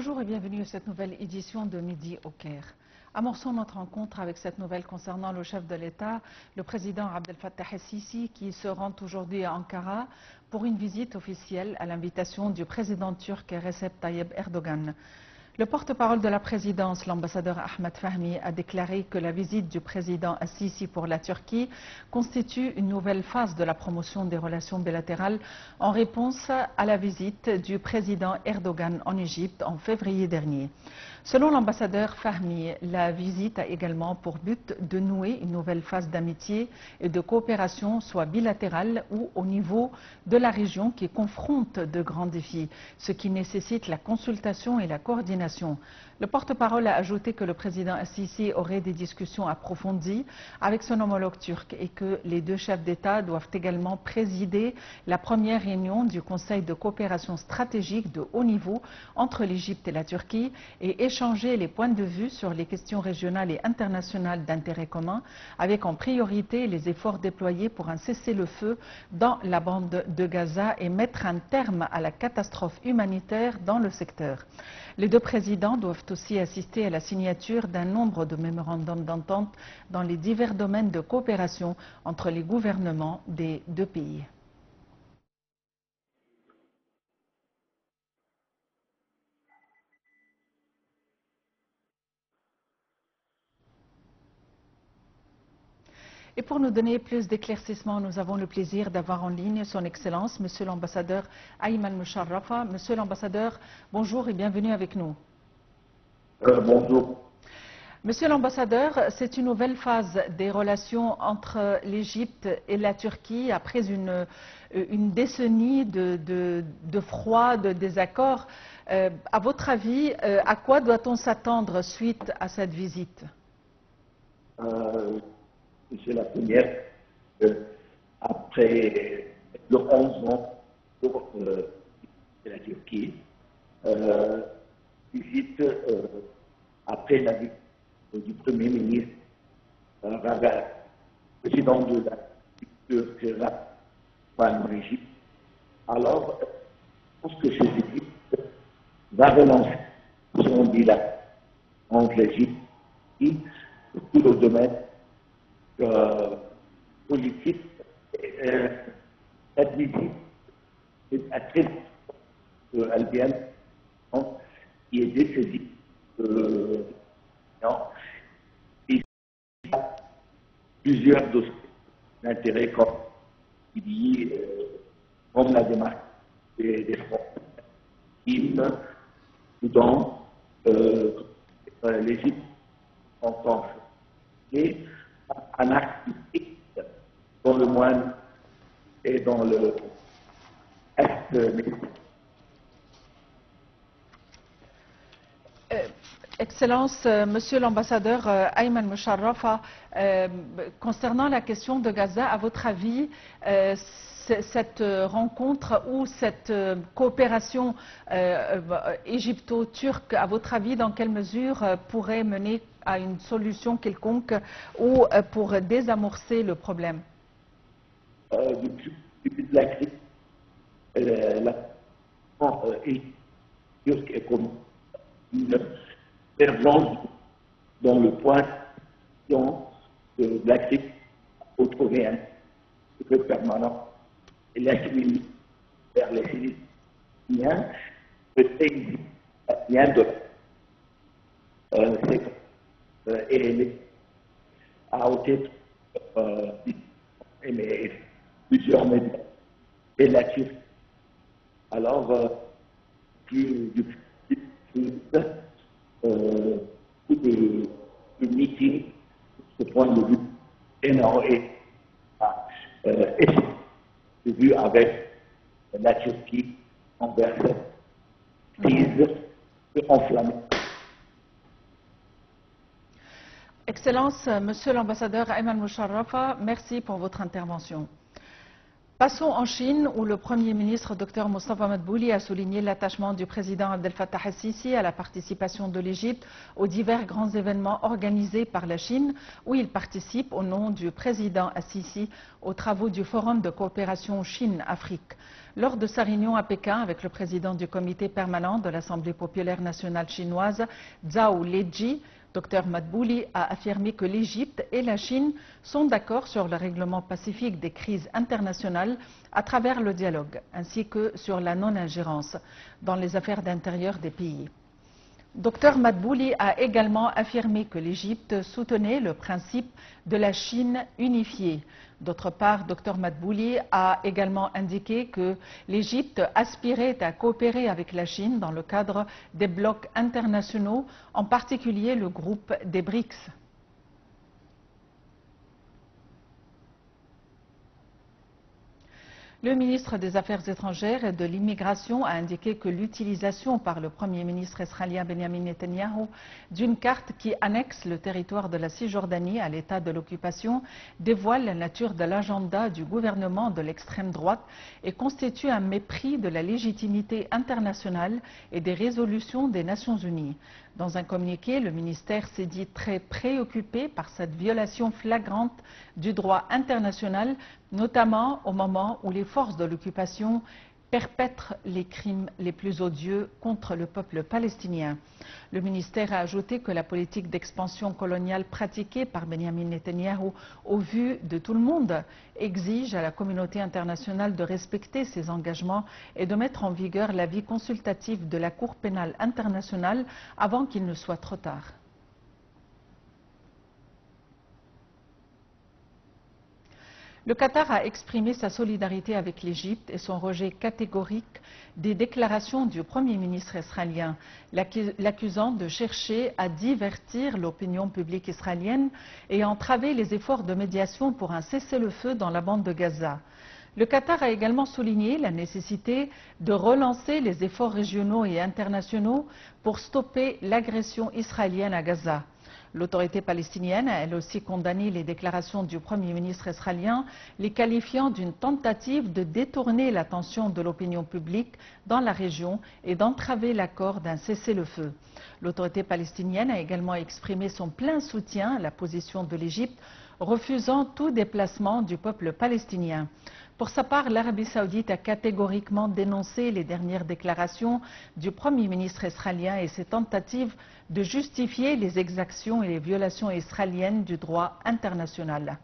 Bonjour et bienvenue à cette nouvelle édition de Midi au Caire. Amorçons notre rencontre avec cette nouvelle concernant le chef de l'État, le président Abdel Fattah el-Sisi, qui se rend aujourd'hui à Ankara pour une visite officielle à l'invitation du président turc Recep Tayyip Erdogan. Le porte-parole de la présidence, l'ambassadeur Ahmed Fahmy, a déclaré que la visite du président el-Sisi pour la Turquie constitue une nouvelle phase de la promotion des relations bilatérales en réponse à la visite du président Erdogan en Égypte en février dernier. Selon l'ambassadeur Fahmy, la visite a également pour but de nouer une nouvelle phase d'amitié et de coopération, soit bilatérale ou au niveau de la région qui confronte de grands défis, ce qui nécessite la consultation et la coordination. Le porte-parole a ajouté que le président el-Sisi aurait des discussions approfondies avec son homologue turc et que les deux chefs d'État doivent également présider la première réunion du Conseil de coopération stratégique de haut niveau entre l'Égypte et la Turquie et échanger les points de vue sur les questions régionales et internationales d'intérêt commun, avec en priorité les efforts déployés pour un cessez-le-feu dans la bande de Gaza et mettre un terme à la catastrophe humanitaire dans le secteur. Les deux présidents doivent aussi assister à la signature d'un nombre de mémorandums d'entente dans les divers domaines de coopération entre les gouvernements des deux pays. Et pour nous donner plus d'éclaircissements, nous avons le plaisir d'avoir en ligne son Excellence, Monsieur l'ambassadeur Ayman Moucharrafa. Monsieur l'ambassadeur, bonjour et bienvenue avec nous. Bonjour. Monsieur l'ambassadeur, c'est une nouvelle phase des relations entre l'Égypte et la Turquie après une décennie de froid, de désaccord. À votre avis, à quoi doit-on s'attendre suite à cette visite? C'est la première après le 11 ans pour la Turquie. Visite après la visite du Premier ministre président de la Turquie en Égypte. Alors, je pense que cette visite va relancer son bilan entre l'Égypte et tout le domaine politique. Cette visite est très albienne qui est décisive. Il y a plusieurs dossiers d'intérêt comme la démarche des fonds, Soudan, l'Égypte en tant que un acte dans le Moyen et dans le Est. Excellence, Monsieur l'ambassadeur Ayman Moucharrafa, concernant la question de Gaza, à votre avis, cette rencontre ou cette coopération égypto-turque, à votre avis, dans quelle mesure pourrait mener à une solution quelconque ou pour désamorcer le problème? Depuis de la crise, la turque est comme une permanence dans le point de la crise auto-réenne, permanent, et la crise vers les Philistiniens, peut-être bien de et à hauteur plusieurs médias et la Turquie. Alors, beaucoup de meetings, ce point de vue énorme et vu avec la Turquie envers cette crise enflammée. Excellence, Monsieur l'ambassadeur Ayman Moucharrafa, merci pour votre intervention. Passons en Chine, où le Premier ministre Dr Mostafa Madbouli a souligné l'attachement du président Abdel Fattah el-Sisi à la participation de l'Égypte aux divers grands événements organisés par la Chine, où il participe au nom du président el-Sisi aux travaux du Forum de coopération Chine-Afrique. Lors de sa réunion à Pékin avec le président du comité permanent de l'Assemblée populaire nationale chinoise, Zhao Leji, Dr Madbouli a affirmé que l'Égypte et la Chine sont d'accord sur le règlement pacifique des crises internationales à travers le dialogue, ainsi que sur la non-ingérence dans les affaires d'intérieur des pays. Dr Madbouli a également affirmé que l'Égypte soutenait le principe de la Chine unifiée. D'autre part, Dr Madbouli a également indiqué que l'Égypte aspirait à coopérer avec la Chine dans le cadre des blocs internationaux, en particulier le groupe des BRICS. Le ministre des Affaires étrangères et de l'immigration a indiqué que l'utilisation par le Premier ministre israélien Benjamin Netanyahou d'une carte qui annexe le territoire de la Cisjordanie à l'état de l'occupation dévoile la nature de l'agenda du gouvernement de l'extrême droite et constitue un mépris de la légitimité internationale et des résolutions des Nations Unies. Dans un communiqué, le ministère s'est dit très préoccupé par cette violation flagrante du droit international, notamment au moment où les forces de l'occupation perpètrent les crimes les plus odieux contre le peuple palestinien. Le ministère a ajouté que la politique d'expansion coloniale pratiquée par Benjamin Netanyahou au vu de tout le monde exige à la communauté internationale de respecter ses engagements et de mettre en vigueur l'avis consultatif de la Cour pénale internationale avant qu'il ne soit trop tard. Le Qatar a exprimé sa solidarité avec l'Égypte et son rejet catégorique des déclarations du Premier ministre israélien, l'accusant de chercher à divertir l'opinion publique israélienne et à entraver les efforts de médiation pour un cessez-le-feu dans la bande de Gaza. Le Qatar a également souligné la nécessité de relancer les efforts régionaux et internationaux pour stopper l'agression israélienne à Gaza. L'autorité palestinienne a elle aussi condamné les déclarations du Premier ministre israélien, les qualifiant d'une tentative de détourner l'attention de l'opinion publique dans la région et d'entraver l'accord d'un cessez-le-feu. L'autorité palestinienne a également exprimé son plein soutien à la position de l'Égypte, refusant tout déplacement du peuple palestinien. Pour sa part, l'Arabie saoudite a catégoriquement dénoncé les dernières déclarations du Premier ministre israélien et ses tentatives de justifier les exactions et les violations israéliennes du droit international.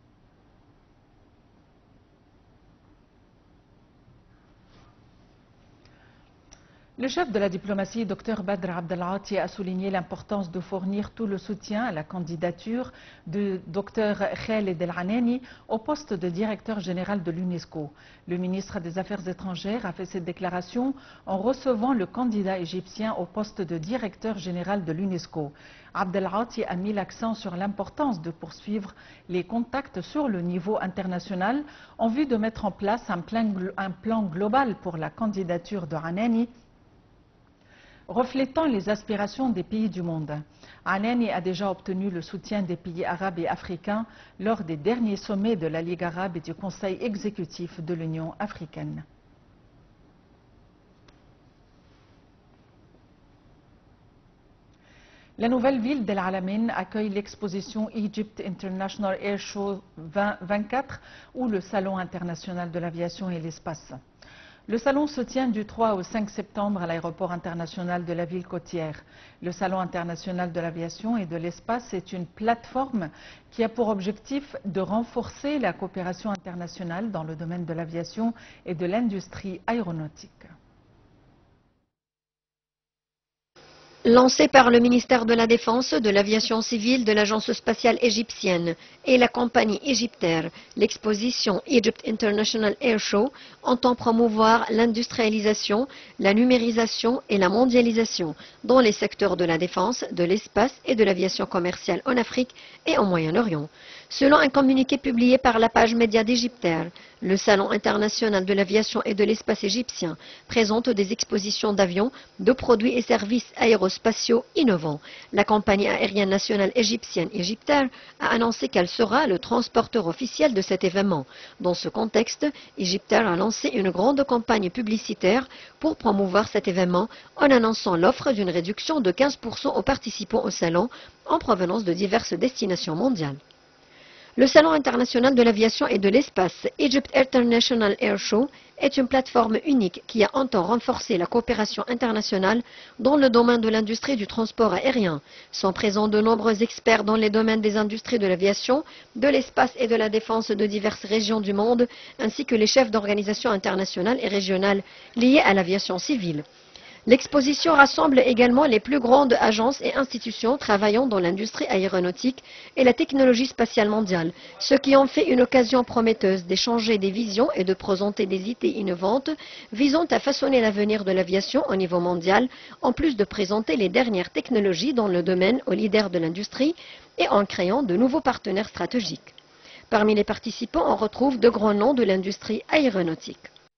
Le chef de la diplomatie, Dr Badr Abdelghati, a souligné l'importance de fournir tout le soutien à la candidature de Dr Khaled El-Anani au poste de directeur général de l'UNESCO. Le ministre des Affaires étrangères a fait cette déclaration en recevant le candidat égyptien au poste de directeur général de l'UNESCO. Abdelghati a mis l'accent sur l'importance de poursuivre les contacts sur le niveau international en vue de mettre en place un plan global pour la candidature de Anani, reflétant les aspirations des pays du monde. Anani a déjà obtenu le soutien des pays arabes et africains lors des derniers sommets de la Ligue arabe et du Conseil exécutif de l'Union africaine. La nouvelle ville d'El Alamein accueille l'exposition Egypt International Air Show 2024 ou le Salon international de l'aviation et l'espace. Le salon se tient du 3 au 5 septembre à l'aéroport international de la ville côtière. Le Salon international de l'aviation et de l'espace est une plateforme qui a pour objectif de renforcer la coopération internationale dans le domaine de l'aviation et de l'industrie aéronautique. Lancé par le ministère de la Défense, de l'Aviation civile, de l'Agence spatiale égyptienne et la compagnie Egyptair, l'exposition Egypt International Air Show entend promouvoir l'industrialisation, la numérisation et la mondialisation dans les secteurs de la défense, de l'espace et de l'aviation commerciale en Afrique et au Moyen-Orient. Selon un communiqué publié par la page média d'Egyptair, le Salon international de l'aviation et de l'espace égyptien présente des expositions d'avions, de produits et services aérospatiaux aérospatiaux innovants. La compagnie aérienne nationale égyptienne Egyptair a annoncé qu'elle sera le transporteur officiel de cet événement. Dans ce contexte, Egyptair a lancé une grande campagne publicitaire pour promouvoir cet événement en annonçant l'offre d'une réduction de 15% aux participants au salon en provenance de diverses destinations mondiales. Le Salon international de l'aviation et de l'espace, Egypt International Air Show, est une plateforme unique qui a en temps renforcé la coopération internationale dans le domaine de l'industrie du transport aérien. Sont présents de nombreux experts dans les domaines des industries de l'aviation, de l'espace et de la défense de diverses régions du monde, ainsi que les chefs d'organisations internationales et régionales liées à l'aviation civile. L'exposition rassemble également les plus grandes agences et institutions travaillant dans l'industrie aéronautique et la technologie spatiale mondiale, ce qui en fait une occasion prometteuse d'échanger des visions et de présenter des idées innovantes visant à façonner l'avenir de l'aviation au niveau mondial, en plus de présenter les dernières technologies dans le domaine aux leaders de l'industrie et en créant de nouveaux partenaires stratégiques. Parmi les participants, on retrouve de grands noms de l'industrie aéronautique.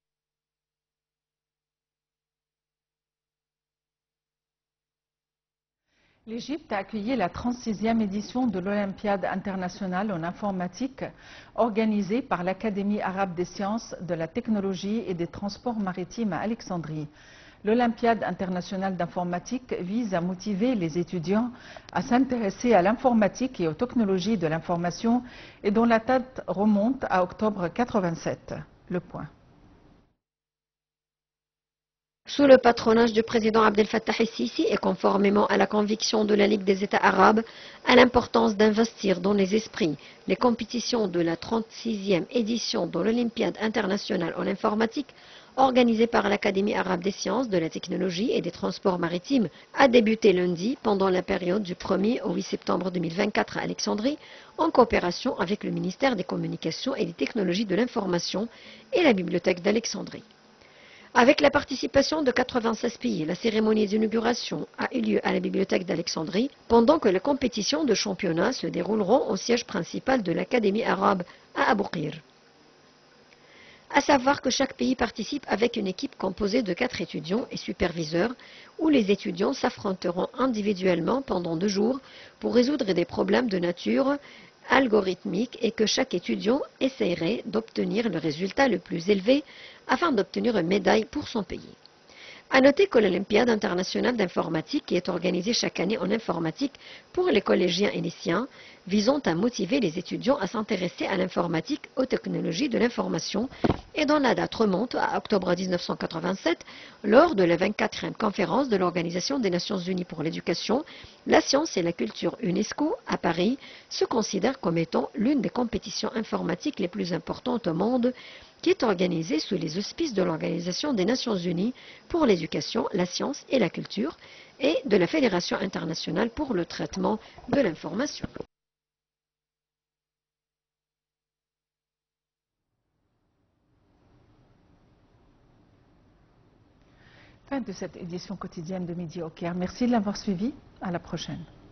L'Égypte a accueilli la 36e édition de l'Olympiade internationale en informatique organisée par l'Académie arabe des sciences, de la technologie et des transports maritimes à Alexandrie. L'Olympiade internationale d'informatique vise à motiver les étudiants à s'intéresser à l'informatique et aux technologies de l'information et dont la date remonte à octobre 87. Le point. Sous le patronage du président Abdel Fattah el-Sisi et conformément à la conviction de la Ligue des États arabes à l'importance d'investir dans les esprits, les compétitions de la 36e édition de l'Olympiade internationale en informatique organisée par l'Académie arabe des sciences, de la technologie et des transports maritimes a débuté lundi pendant la période du 1er au 8 septembre 2024 à Alexandrie en coopération avec le ministère des Communications et des Technologies de l'Information et la Bibliothèque d'Alexandrie. Avec la participation de 96 pays, la cérémonie d'inauguration a eu lieu à la bibliothèque d'Alexandrie, pendant que les compétitions de championnat se dérouleront au siège principal de l'Académie arabe à Abou Qir. À savoir que chaque pays participe avec une équipe composée de 4 étudiants et superviseurs, où les étudiants s'affronteront individuellement pendant 2 jours pour résoudre des problèmes de nature algorithmique et que chaque étudiant essaierait d'obtenir le résultat le plus élevé afin d'obtenir une médaille pour son pays. À noter que l'Olympiade internationale d'informatique qui est organisée chaque année en informatique pour les collégiens et lycéens, visant à motiver les étudiants à s'intéresser à l'informatique, aux technologies de l'information, et dont la date remonte à octobre 1987, lors de la 24e conférence de l'Organisation des Nations Unies pour l'éducation, la science et la culture UNESCO à Paris, se considère comme étant l'une des compétitions informatiques les plus importantes au monde, qui est organisée sous les auspices de l'Organisation des Nations Unies pour l'éducation, la science et la culture et de la Fédération internationale pour le traitement de l'information. Fin de cette édition quotidienne de Midi au Caire. Merci de l'avoir suivi. À la prochaine.